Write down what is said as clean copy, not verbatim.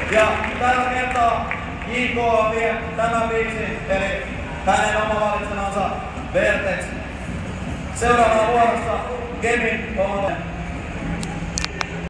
Ja tällä kertaa JK vie tämän biisin, eli hänen oma valitsemansa Vertex. Seuraavana vuorossa Kemin oma